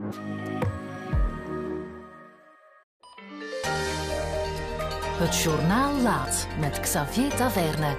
Het Journaal Laat met Xavier Taverne.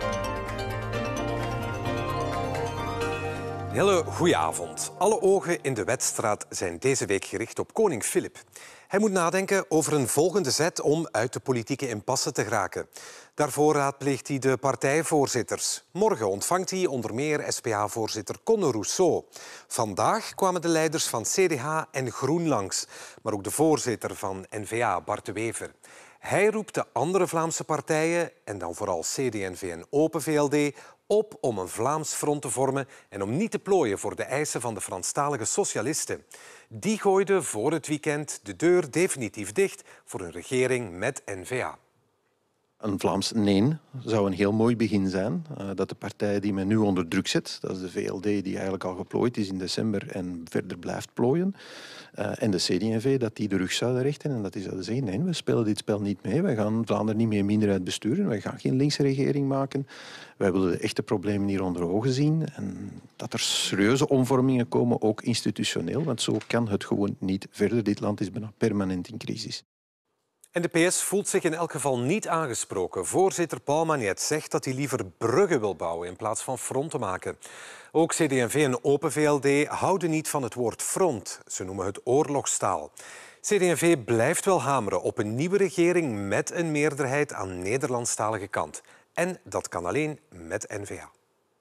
Hele goeie avond. Alle ogen in de Wetstraat zijn deze week gericht op koning Filip. Hij moet nadenken over een volgende zet om uit de politieke impasse te geraken. Daarvoor raadpleegt hij de partijvoorzitters. Morgen ontvangt hij onder meer SPA-voorzitter Conor Rousseau. Vandaag kwamen de leiders van CDH en Groen langs, maar ook de voorzitter van N-VA, Bart de Wever. Hij roept de andere Vlaamse partijen, en dan vooral CD&V en Open VLD, op om een Vlaams front te vormen en om niet te plooien voor de eisen van de Franstalige socialisten. Die gooiden voor het weekend de deur definitief dicht voor een regering met N-VA. Een Vlaams nee zou een heel mooi begin zijn. Dat de partij die men nu onder druk zet, dat is de VLD die eigenlijk al geplooid is in december en verder blijft plooien, en de CD&V, dat die de rug zouden rechten en dat die zouden zeggen nee, we spelen dit spel niet mee, wij gaan Vlaanderen niet meer minderheid besturen, wij gaan geen linkse regering maken, wij willen de echte problemen hier onder ogen zien en dat er serieuze omvormingen komen, ook institutioneel, want zo kan het gewoon niet verder. Dit land is bijna permanent in crisis. En de PS voelt zich in elk geval niet aangesproken. Voorzitter Paul Magnet zegt dat hij liever bruggen wil bouwen in plaats van fronten maken. Ook CD&V en Open VLD houden niet van het woord front. Ze noemen het oorlogstaal. CD&V blijft wel hameren op een nieuwe regering met een meerderheid aan Nederlandstalige kant. En dat kan alleen met N-VA.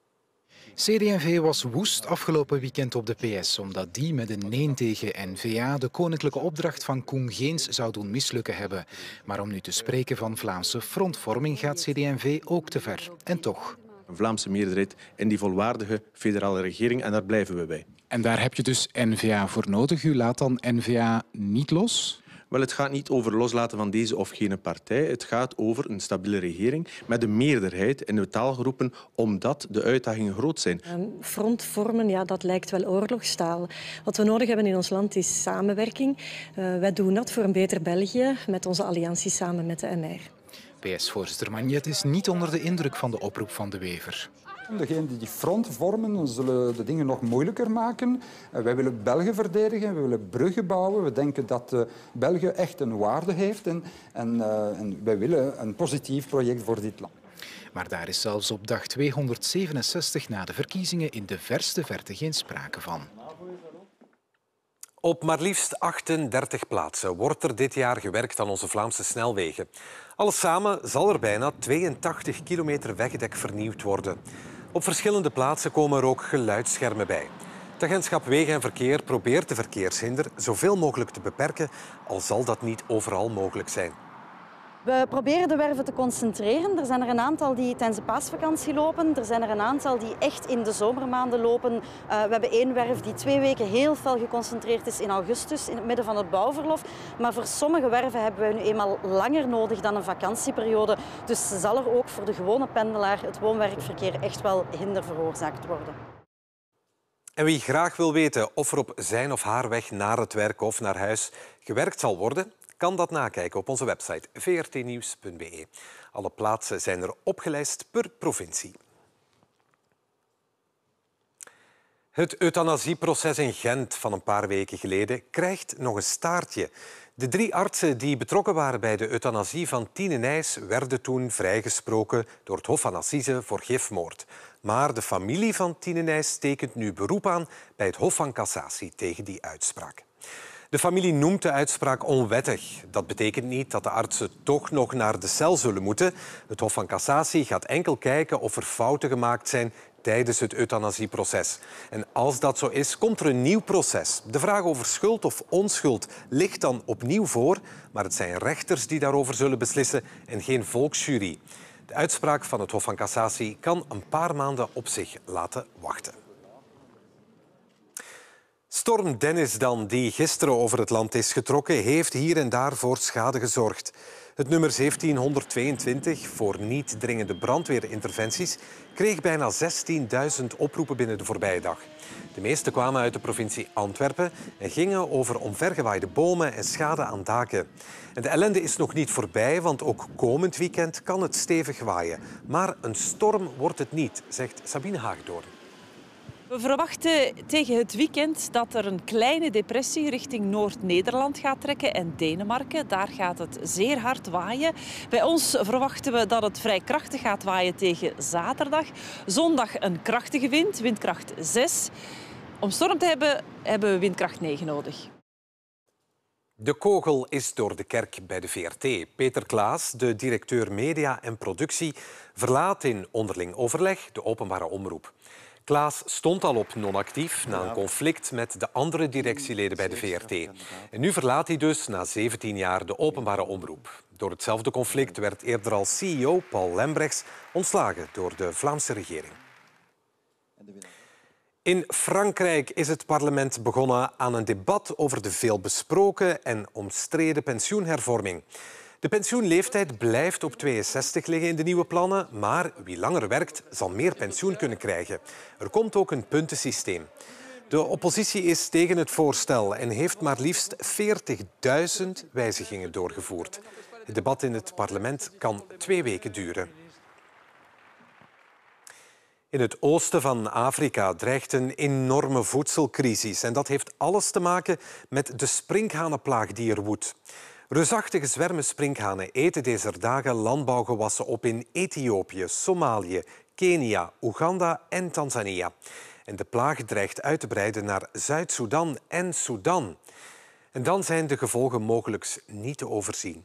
CD&V was woest afgelopen weekend op de PS, omdat die met een nee tegen N-VA de koninklijke opdracht van Koen Geens zou doen mislukken hebben. Maar om nu te spreken van Vlaamse frontvorming gaat CD&V ook te ver. En toch. Een Vlaamse meerderheid in die volwaardige federale regering en daar blijven we bij. En daar heb je dus N-VA voor nodig. U laat dan N-VA niet los? Wel, het gaat niet over loslaten van deze of gene partij. Het gaat over een stabiele regering met een meerderheid in de taalgroepen, omdat de uitdagingen groot zijn. Front vormen, ja, dat lijkt wel oorlogstaal. Wat we nodig hebben in ons land is samenwerking. Wij doen dat voor een beter België met onze alliantie samen met de NR. PS-voorzitter Magnet is niet onder de indruk van de oproep van de Wever. Degenen die front vormen, zullen de dingen nog moeilijker maken. Wij willen België verdedigen, we willen bruggen bouwen. We denken dat België echt een waarde heeft en wij willen een positief project voor dit land. Maar daar is zelfs op dag 267 na de verkiezingen in de verste verte geen sprake van. Op maar liefst 38 plaatsen wordt er dit jaar gewerkt aan onze Vlaamse snelwegen. Alles samen zal er bijna 82 kilometer wegdek vernieuwd worden. Op verschillende plaatsen komen er ook geluidsschermen bij. Het agentschap Wegen en Verkeer probeert de verkeershinder zoveel mogelijk te beperken, al zal dat niet overal mogelijk zijn. We proberen de werven te concentreren. Er zijn er een aantal die tijdens de paasvakantie lopen. Er zijn er een aantal die echt in de zomermaanden lopen. We hebben één werf die 2 weken heel fel geconcentreerd is in augustus, in het midden van het bouwverlof. Maar voor sommige werven hebben we nu eenmaal langer nodig dan een vakantieperiode. Dus zal er ook voor de gewone pendelaar het woon-werkverkeer echt wel hinder veroorzaakt worden. En wie graag wil weten of er op zijn of haar weg naar het werk of naar huis gewerkt zal worden, kan dat nakijken op onze website vrtnieuws.be. Alle plaatsen zijn er opgelijst per provincie. Het euthanasieproces in Gent van een paar weken geleden krijgt nog een staartje. De 3 artsen die betrokken waren bij de euthanasie van Tine Nijs werden toen vrijgesproken door het Hof van Assise voor gifmoord. Maar de familie van Tine Nijs tekent nu beroep aan bij het Hof van Cassatie tegen die uitspraak. De familie noemt de uitspraak onwettig. Dat betekent niet dat de artsen toch nog naar de cel zullen moeten. Het Hof van Cassatie gaat enkel kijken of er fouten gemaakt zijn tijdens het euthanasieproces. En als dat zo is, komt er een nieuw proces. De vraag over schuld of onschuld ligt dan opnieuw voor, maar het zijn rechters die daarover zullen beslissen en geen volksjury. De uitspraak van het Hof van Cassatie kan een paar maanden op zich laten wachten. Storm Dennis dan, die gisteren over het land is getrokken, heeft hier en daar voor schade gezorgd. Het nummer 1722 voor niet dringende brandweerinterventies kreeg bijna 16.000 oproepen binnen de voorbije dag. De meeste kwamen uit de provincie Antwerpen en gingen over omvergewaaide bomen en schade aan daken. En de ellende is nog niet voorbij, want ook komend weekend kan het stevig waaien. Maar een storm wordt het niet, zegt Sabine Haagdoorn. We verwachten tegen het weekend dat er een kleine depressie richting Noord-Nederland gaat trekken en Denemarken. Daar gaat het zeer hard waaien. Bij ons verwachten we dat het vrij krachtig gaat waaien tegen zaterdag. Zondag een krachtige wind, windkracht 6. Om storm te hebben we windkracht 9 nodig. De kogel is door de kerk bij de VRT. Peter Klaas, de directeur media en productie, verlaat in onderling overleg de openbare omroep. Klaas stond al op non-actief na een conflict met de andere directieleden bij de VRT. En nu verlaat hij dus na 17 jaar de openbare omroep. Door hetzelfde conflict werd eerder al CEO Paul Lembrechts ontslagen door de Vlaamse regering. In Frankrijk is het parlement begonnen aan een debat over de veelbesproken en omstreden pensioenhervorming. De pensioenleeftijd blijft op 62 liggen in de nieuwe plannen, maar wie langer werkt zal meer pensioen kunnen krijgen. Er komt ook een puntensysteem. De oppositie is tegen het voorstel en heeft maar liefst 40.000 wijzigingen doorgevoerd. Het debat in het parlement kan 2 weken duren. In het oosten van Afrika dreigt een enorme voedselcrisis. En dat heeft alles te maken met de sprinkhanenplaag die er woedt. Reusachtige zwermen sprinkhanen eten deze dagen landbouwgewassen op in Ethiopië, Somalië, Kenia, Oeganda en Tanzania. En de plaag dreigt uit te breiden naar Zuid-Soedan en Sudan. En dan zijn de gevolgen mogelijk niet te overzien.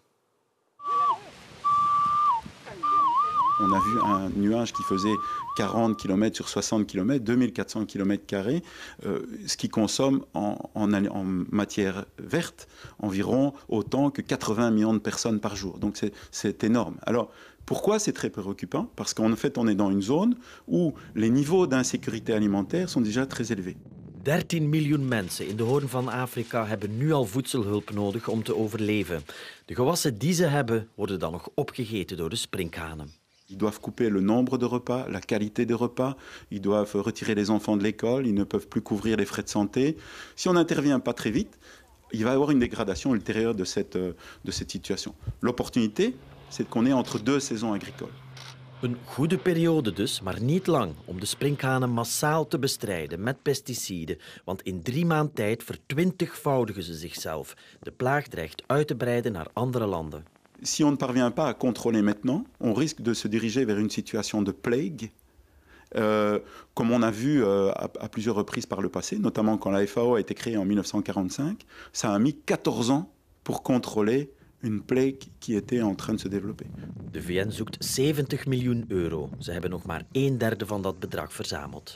On a vu un nuage qui faisait 40 km sur 60 km, 2400 km², ce qui consomme en matière verte environ autant que 80 millions de personnes par jour. Donc c'est énorme. Alors, pourquoi c'est très préoccupant? Parce qu'en fait, on est dans une zone où les niveaux d'insécurité alimentaire sont déjà très élevés. 13 miljoen mensen in de Hoorn van Afrika hebben nu al voedselhulp nodig om te overleven. De gewassen die ze hebben, worden dan nog opgegeten door de sprinkhanen. Ils doivent couper le nombre de repas, la qualité des repas. Ils doivent retirer les enfants de l'école. Ils ne peuvent plus couvrir les frais de santé. Si on n'intervient pas très vite, il va y avoir une dégradation ultérieure de cette situation. L'opportunité, c'est qu'on est entre 2 saisons agricoles. Een goede periode dus, maar niet lang, om de sprinkhanen massaal te bestrijden met pesticiden. Want in 3 maanden tijd vertwintigvoudigen ze zichzelf. De plaag dreigt uit te breiden naar andere landen. Si on ne parvient pas à contrôler maintenant, on risque de se diriger vers une situation de plague, comme on a vu à plusieurs reprises par le passé, notamment quand la FAO a été créée en 1945. Ça a mis 14 ans pour contrôler une plague qui était en train de se développer. De VN zoekt 70 miljoen euro. Ze hebben nog maar 1/3 van dat bedrag verzameld.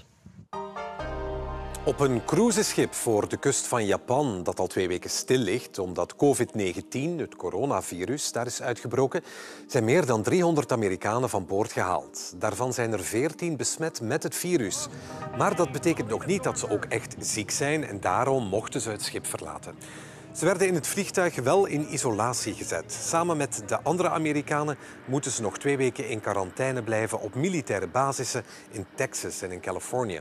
Op een cruiseschip voor de kust van Japan, dat al 2 weken stil ligt omdat COVID-19, het coronavirus, daar is uitgebroken, zijn meer dan 300 Amerikanen van boord gehaald. Daarvan zijn er 14 besmet met het virus. Maar dat betekent nog niet dat ze ook echt ziek zijn en daarom mochten ze het schip verlaten. Ze werden in het vliegtuig wel in isolatie gezet. Samen met de andere Amerikanen moeten ze nog 2 weken in quarantaine blijven op militaire basissen in Texas en in Californië.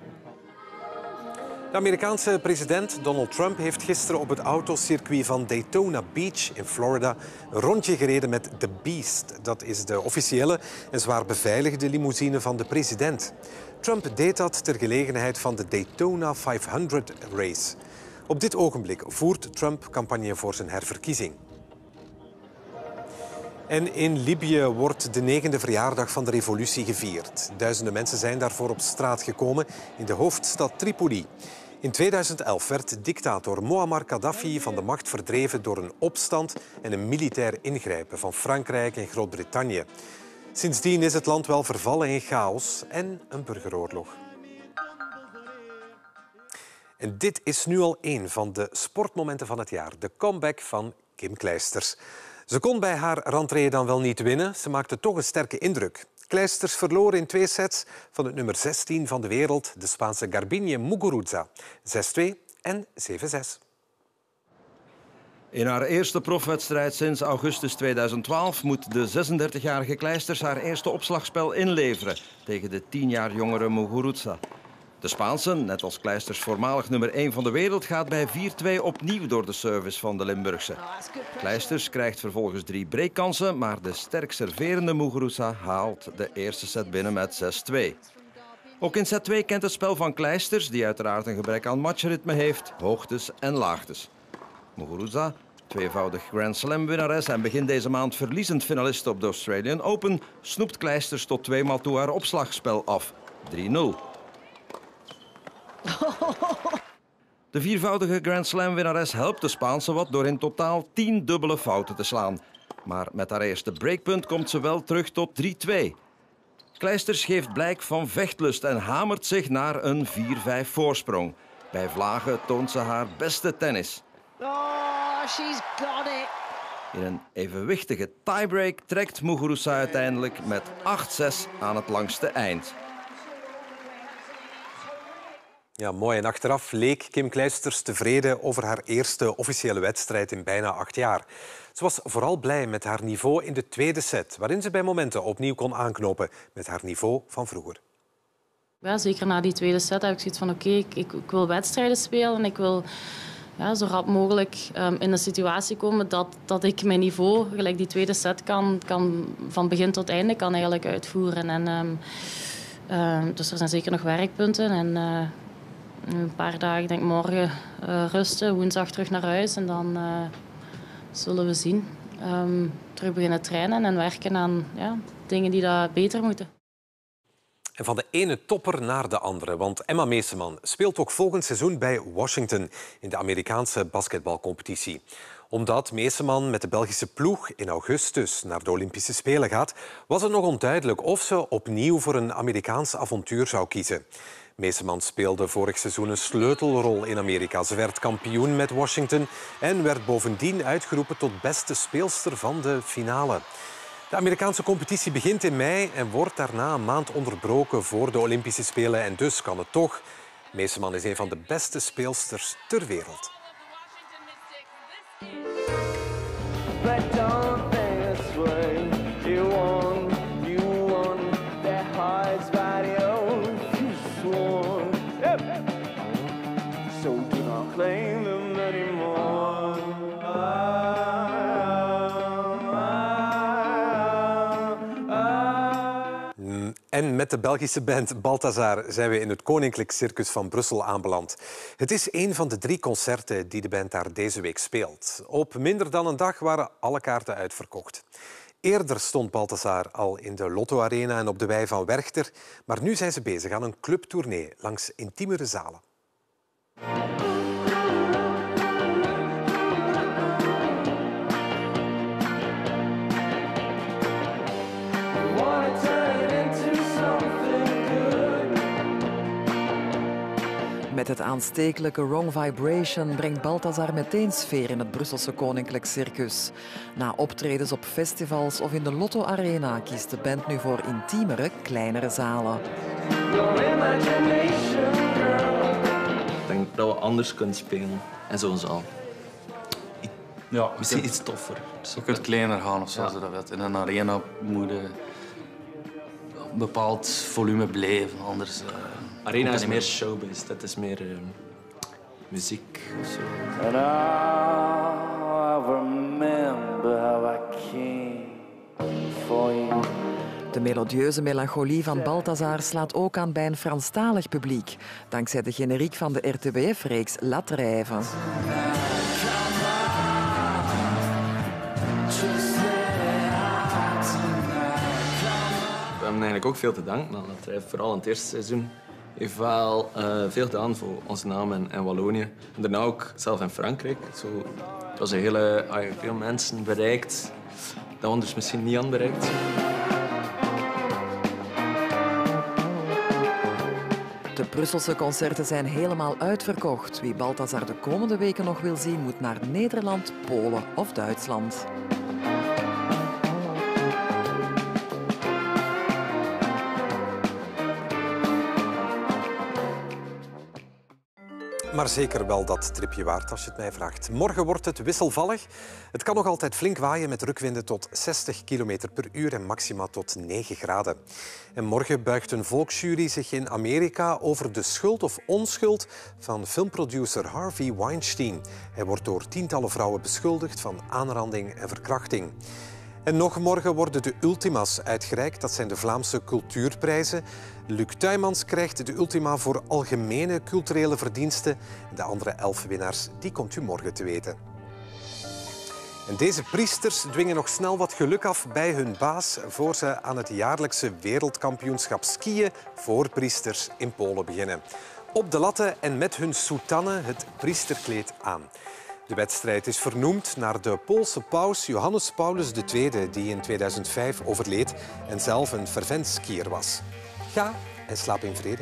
De Amerikaanse president Donald Trump heeft gisteren op het autocircuit van Daytona Beach in Florida een rondje gereden met The Beast. Dat is de officiële en zwaar beveiligde limousine van de president. Trump deed dat ter gelegenheid van de Daytona 500 race. Op dit ogenblik voert Trump campagne voor zijn herverkiezing. En in Libië wordt de 9e verjaardag van de revolutie gevierd. Duizenden mensen zijn daarvoor op straat gekomen in de hoofdstad Tripoli. In 2011 werd dictator Muammar Gaddafi van de macht verdreven door een opstand en een militair ingrijpen van Frankrijk en Groot-Brittannië. Sindsdien is het land wel vervallen in chaos en een burgeroorlog. En dit is nu al een van de sportmomenten van het jaar. De comeback van Kim Clijsters. Ze kon bij haar rentree dan wel niet winnen. Ze maakte toch een sterke indruk. Clijsters verloor in 2 sets van het nummer 16 van de wereld, de Spaanse Garbiñe Muguruza. 6-2 en 7-6. In haar eerste profwedstrijd sinds augustus 2012 moet de 36-jarige Clijsters haar eerste opslagspel inleveren tegen de 10 jaar jongere Muguruza. De Spaanse, net als Clijsters voormalig nummer 1 van de wereld, gaat bij 4-2 opnieuw door de service van de Limburgse. Clijsters krijgt vervolgens 3 breakkansen, maar de sterk serverende Muguruza haalt de eerste set binnen met 6-2. Ook in set 2 kent het spel van Kleisters, die uiteraard een gebrek aan matchritme heeft, hoogtes en laagtes. Muguruza, tweevoudig Grand Slam winnares en begin deze maand verliezend finaliste op de Australian Open, snoept Kleisters tot 2 maal toe haar opslagspel af. 3-0. De viervoudige Grand Slam winnares helpt de Spaanse wat door in totaal 10 dubbele fouten te slaan. Maar met haar eerste breakpunt komt ze wel terug tot 3-2. Kleisters geeft blijk van vechtlust en hamert zich naar een 4-5 voorsprong. Bij vlagen toont ze haar beste tennis. Oh, she's got it. In een evenwichtige tiebreak trekt Muguruza uiteindelijk met 8-6 aan het langste eind. Ja, mooi. En achteraf leek Kim Kleisters tevreden over haar eerste officiële wedstrijd in bijna 8 jaar. Ze was vooral blij met haar niveau in de tweede set, waarin ze bij momenten opnieuw kon aanknopen met haar niveau van vroeger. Ja, zeker na die tweede set heb ik zoiets van oké, ik wil wedstrijden spelen en ik wil zo rap mogelijk in een situatie komen dat ik mijn niveau, gelijk die tweede set, kan van begin tot einde kan eigenlijk uitvoeren. En, dus er zijn zeker nog werkpunten. En een paar dagen, denk ik morgen rusten, woensdag terug naar huis. En dan zullen we zien. Terug beginnen trainen en werken aan dingen die daar beter moeten. En van de ene topper naar de andere, want Emma Meeseman speelt ook volgend seizoen bij Washington in de Amerikaanse basketbalcompetitie. Omdat Meeseman met de Belgische ploeg in augustus naar de Olympische Spelen gaat, was het nog onduidelijk of ze opnieuw voor een Amerikaans avontuur zou kiezen. Meeseman speelde vorig seizoen een sleutelrol in Amerika. Ze werd kampioen met Washington en werd bovendien uitgeroepen tot beste speelster van de finale. De Amerikaanse competitie begint in mei en wordt daarna een maand onderbroken voor de Olympische Spelen. En dus kan het toch. Meeseman is een van de beste speelsters ter wereld. En met de Belgische band Balthazar zijn we in het Koninklijk Circus van Brussel aanbeland. Het is een van de 3 concerten die de band daar deze week speelt. Op minder dan een dag waren alle kaarten uitverkocht. Eerder stond Balthazar al in de Lotto Arena en op de wei van Werchter. Maar nu zijn ze bezig aan een clubtournee langs intiemere zalen. Met het aanstekelijke Wrong Vibration brengt Balthazar meteen sfeer in het Brusselse Koninklijk Circus. Na optredens op festivals of in de Lotto Arena kiest de band nu voor intiemere, kleinere zalen. Ik denk dat we anders kunnen spelen in zo'n zaal. Ja, misschien iets toffer. Je kunt kleiner gaan of zo, als je dat wilt. In een arena moet je een bepaald volume blijven, anders... Arena is meer showbiz, dat is meer muziek of zo. And I remember how I came for you. De melodieuze melancholie van Balthazar slaat ook aan bij een Franstalig publiek, dankzij de generiek van de RTBF-reeks La Trêve. We hebben eigenlijk ook veel te danken aan La Trêve, vooral in het eerste seizoen. Heeft wel veel gedaan voor onze naam in Wallonië. En daarna ook zelf in Frankrijk. Zo, het was veel mensen bereikt dat anders misschien niet aan bereikt zijn. De Brusselse concerten zijn helemaal uitverkocht. Wie Balthazar de komende weken nog wil zien, moet naar Nederland, Polen of Duitsland. Maar zeker wel dat tripje waard, als je het mij vraagt. Morgen wordt het wisselvallig. Het kan nog altijd flink waaien met rukwinden tot 60 km per uur en maxima tot 9 graden. En morgen buigt een volksjury zich in Amerika over de schuld of onschuld van filmproducer Harvey Weinstein. Hij wordt door tientallen vrouwen beschuldigd van aanranding en verkrachting. En nog morgen worden de Ultima's uitgereikt. Dat zijn de Vlaamse cultuurprijzen. Luc Tuymans krijgt de Ultima voor algemene culturele verdiensten. De andere 11 winnaars, die komt u morgen te weten. En deze priesters dwingen nog snel wat geluk af bij hun baas voor ze aan het jaarlijkse wereldkampioenschap skiën voor priesters in Polen beginnen. Op de latten en met hun soutanen het priesterkleed aan. De wedstrijd is vernoemd naar de Poolse paus Johannes Paulus II, die in 2005 overleed en zelf een fervent skier was. Ga en slaap in vrede.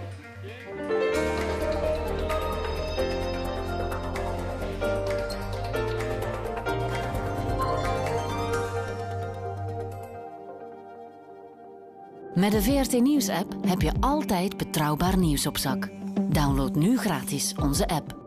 Met de VRT Nieuws-app heb je altijd betrouwbaar nieuws op zak. Download nu gratis onze app.